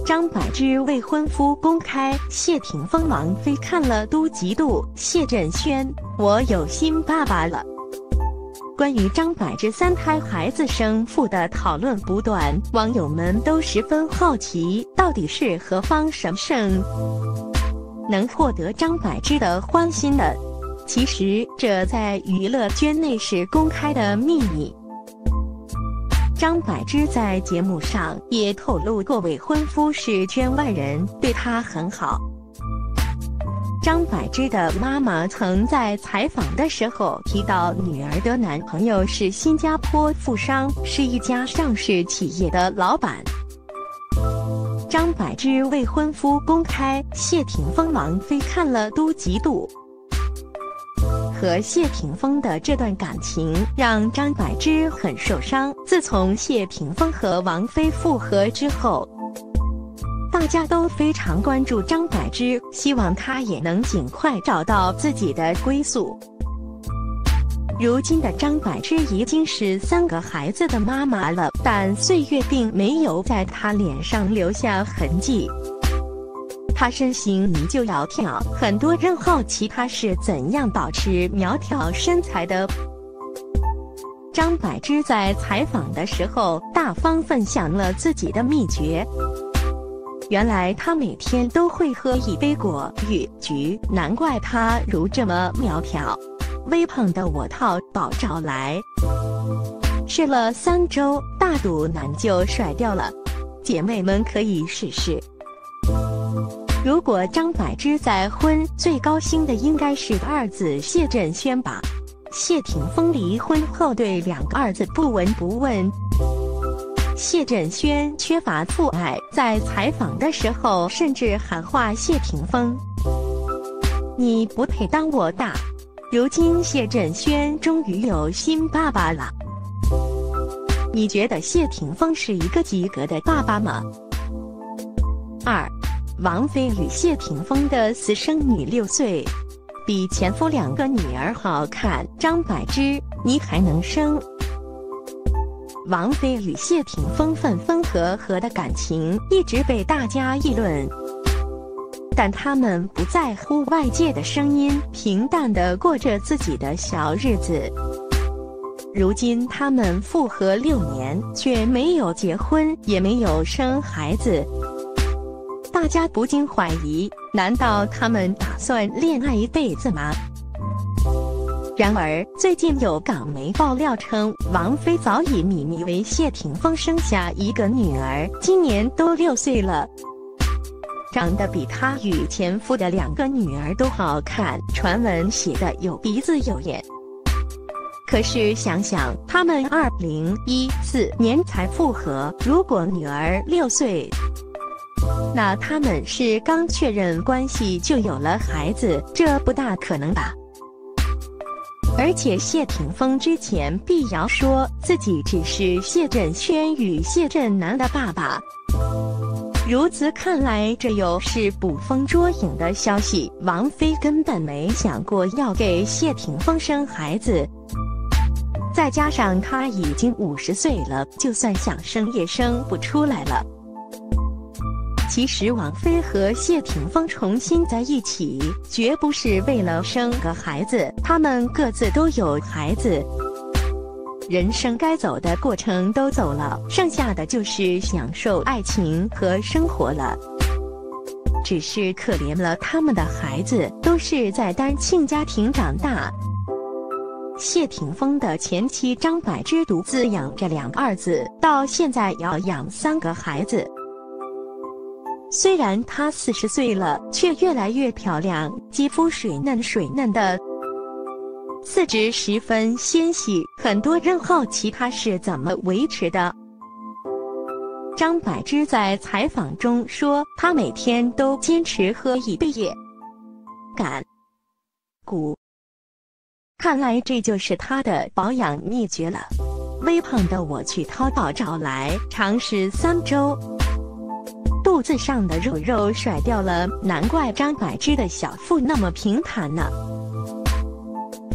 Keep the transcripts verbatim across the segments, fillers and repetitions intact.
张柏芝未婚夫公开，谢霆锋王菲看了都嫉妒。谢震轩，我有新爸爸了。关于张柏芝三胎孩子生父的讨论不断，网友们都十分好奇，到底是何方神圣能获得张柏芝的欢心呢？其实这在娱乐圈内是公开的秘密。张柏芝在节目上也透露过，未婚夫是圈外人，对她很好。张柏芝的妈妈曾在采访的时候提到，女儿的男朋友是新加坡富商，是一家上市企业的老板。张柏芝未婚夫公开，谢霆锋王菲看了都嫉妒。和谢霆锋的这段感情让张柏芝很受伤。自从谢霆锋和王菲复合之后，大家都非常关注张柏芝，希望她也能尽快找到自己的归宿。如今的张柏芝已经是三个孩子的妈妈了，但岁月并没有在她脸上留下痕迹。她身形依旧窈窕，很多人好奇她是怎样保持苗条身材的。张柏芝在采访的时候大方分享了自己的秘诀。原来她每天都会喝一杯果芋橘，难怪她如这么苗条。微胖的我套宝找来，试了三周，大肚腩就甩掉了。姐妹们可以试试。如果张柏芝再婚，最高兴的应该是二子谢震轩吧。谢霆锋离婚后对两个儿子不闻不问。谢震轩缺乏父爱，在采访的时候甚至喊话谢霆锋：“你不配当我大。”如今谢震轩终于有新爸爸了。你觉得谢霆锋是一个及格的爸爸吗？二。王菲与谢霆锋的私生女六岁，比前夫两个女儿好看。张柏芝，你还能生？王菲与谢霆锋分分合合的感情一直被大家议论，但他们不在乎外界的声音，平淡地过着自己的小日子。如今他们复合六年，却没有结婚，也没有生孩子。大家不禁怀疑，难道他们打算恋爱一辈子吗？然而，最近有港媒爆料称，王菲早已秘密为谢霆锋生下一个女儿，今年都六岁了，长得比她与前夫的两个女儿都好看，传闻写的有鼻子有眼。可是想想，他们二零一四年才复合，如果女儿六岁，那他们是刚确认关系就有了孩子，这不大可能吧？而且谢霆锋之前辟谣说自己只是谢震轩与谢震南的爸爸。如此看来，这又是捕风捉影的消息。王菲根本没想过要给谢霆锋生孩子，再加上她已经五十岁了，就算想生也生不出来了。其实王菲和谢霆锋重新在一起，绝不是为了生个孩子，他们各自都有孩子，人生该走的过程都走了，剩下的就是享受爱情和生活了。只是可怜了他们的孩子，都是在单亲家庭长大。谢霆锋的前妻张柏芝独自养着两个儿子，到现在要养三个孩子。虽然她四十岁了，却越来越漂亮，肌肤水嫩水嫩的，四肢十分纤细，很多人好奇她是怎么维持的。张柏芝在采访中说，她每天都坚持喝一杯叶橄谷，看来这就是她的保养秘诀了。微胖的我去淘宝找来，尝试三周。肚子上的肉肉甩掉了，难怪张柏芝的小腹那么平坦呢。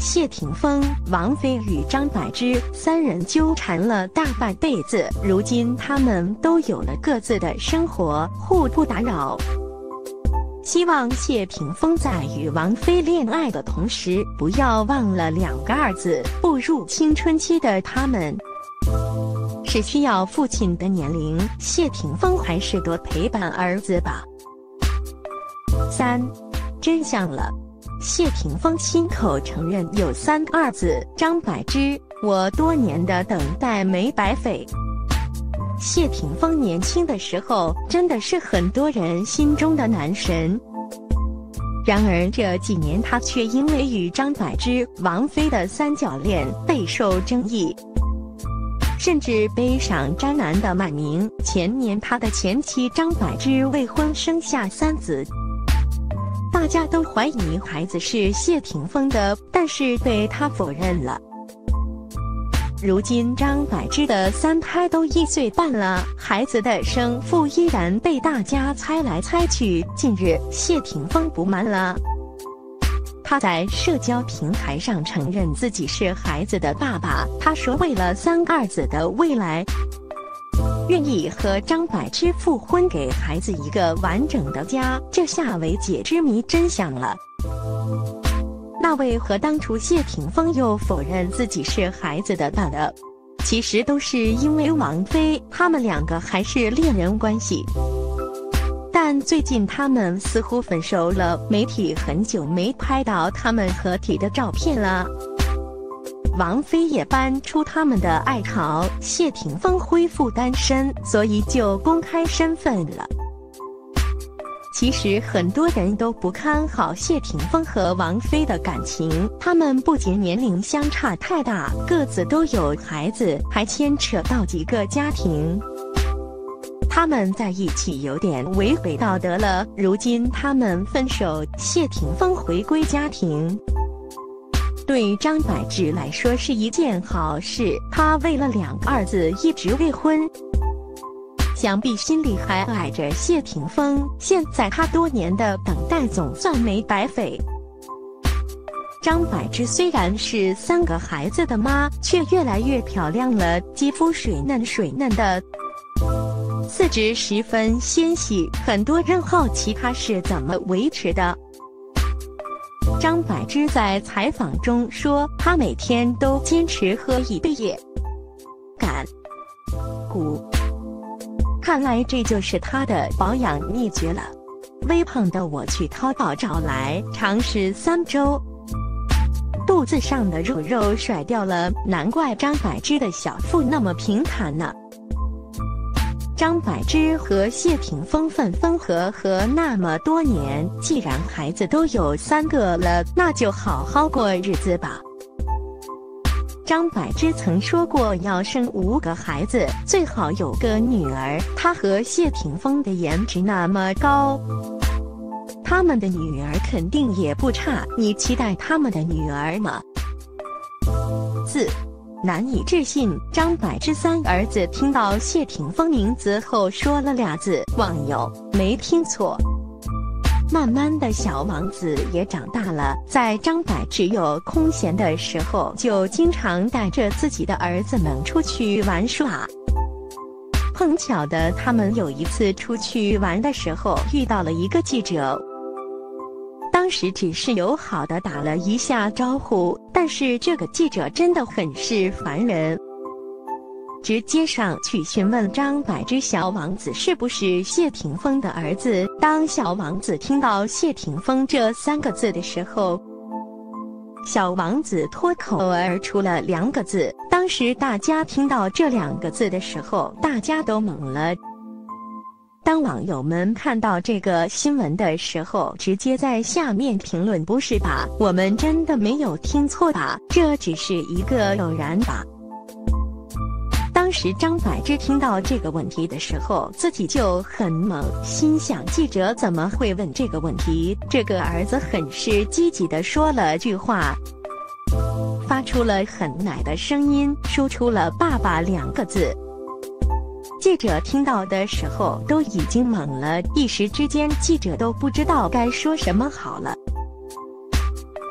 谢霆锋、王菲与张柏芝三人纠缠了大半辈子，如今他们都有了各自的生活，互不打扰。希望谢霆锋在与王菲恋爱的同时，不要忘了两个儿子，步入青春期的他们是需要父亲的年龄，谢霆锋还是多陪伴儿子吧。三，真相了，谢霆锋亲口承认有三个儿子，张柏芝，我多年的等待没白费。谢霆锋年轻的时候真的是很多人心中的男神，然而这几年他却因为与张柏芝、王菲的三角恋备受争议，甚至背上渣男的骂名。前年他的前妻张柏芝未婚生下三子，大家都怀疑孩子是谢霆锋的，但是被他否认了。如今张柏芝的三胎都一岁半了，孩子的生父依然被大家猜来猜去。近日谢霆锋不满了，他在社交平台上承认自己是孩子的爸爸。他说为了三个儿子的未来，愿意和张柏芝复婚，给孩子一个完整的家。这下未解之谜真相了。那为何当初谢霆锋又否认自己是孩子的爸呢？其实都是因为王菲，他们两个还是恋人关系。但最近他们似乎分手了，媒体很久没拍到他们合体的照片了。王菲也搬出他们的爱巢，谢霆锋恢复单身，所以就公开身份了。其实很多人都不看好谢霆锋和王菲的感情，他们不仅年龄相差太大，各自都有孩子，还牵扯到几个家庭，他们在一起有点违背道德了。如今他们分手，谢霆锋回归家庭，对张柏芝来说是一件好事，她为了两个儿子一直未婚，想必心里还爱着谢霆锋，现在他多年的等待总算没白费。张柏芝虽然是三个孩子的妈，却越来越漂亮了，肌肤水嫩水嫩的，四肢十分纤细，很多人好奇她是怎么维持的。张柏芝在采访中说，她每天都坚持喝一杯叶橄谷，看来这就是她的保养秘诀了。微胖的我去淘宝找来，尝试三周，肚子上的肉肉甩掉了，难怪张柏芝的小腹那么平坦呢。张柏芝和谢霆锋分分合合那么多年，既然孩子都有三个了，那就好好过日子吧。张柏芝曾说过要生五个孩子，最好有个女儿。她和谢霆锋的颜值那么高，他们的女儿肯定也不差，你期待他们的女儿吗？四，难以置信，张柏芝三儿子听到谢霆锋名字后说了俩字，网友没听错。慢慢的小王子也长大了，在张柏芝有空闲的时候，就经常带着自己的儿子们出去玩耍。碰巧的，他们有一次出去玩的时候遇到了一个记者，当时只是友好的打了一下招呼，但是这个记者真的很是烦人，直接上去询问张柏芝小王子是不是谢霆锋的儿子。当小王子听到谢霆锋这三个字的时候，小王子脱口而出了两个字。当时大家听到这两个字的时候，大家都懵了。当网友们看到这个新闻的时候，直接在下面评论，不是吧，我们真的没有听错吧，这只是一个偶然吧。当时张柏芝听到这个问题的时候，自己就很懵，心想记者怎么会问这个问题？这个儿子很是积极地说了句话，发出了很奶的声音，说出了爸爸两个字。记者听到的时候都已经懵了，一时之间记者都不知道该说什么好了。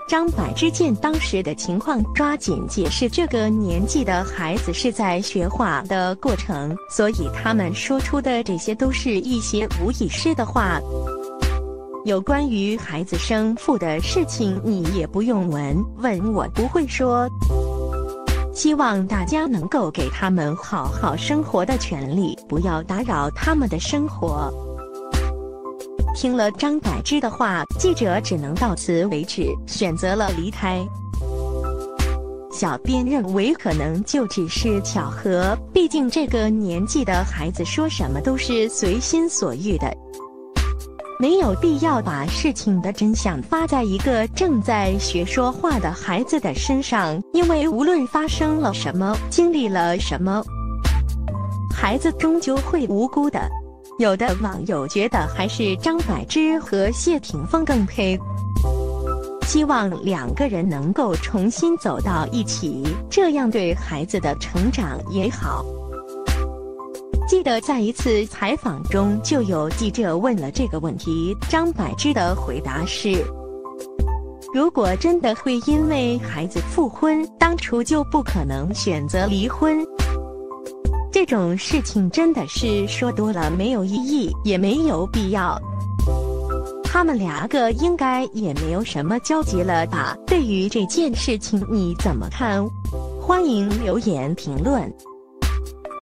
张柏芝见当时的情况，抓紧解释这个年纪的孩子是在学画的过程，所以他们说出的这些都是一些无意识的话。有关于孩子生父的事情，你也不用问，问我不会说。希望大家能够给他们好好生活的权利，不要打扰他们的生活。听了张柏芝的话，记者只能到此为止，选择了离开。小编认为可能就只是巧合，毕竟这个年纪的孩子说什么都是随心所欲的，没有必要把事情的真相发在一个正在学说话的孩子的身上，因为无论发生了什么，经历了什么，孩子终究会无辜的。有的网友觉得还是张柏芝和谢霆锋更配，希望两个人能够重新走到一起，这样对孩子的成长也好。记得在一次采访中就有记者问了这个问题，张柏芝的回答是：如果真的会因为孩子复婚，当初就不可能选择离婚。这种事情真的是说多了没有意义，也没有必要。他们两个应该也没有什么交集了吧？对于这件事情你怎么看？欢迎留言评论。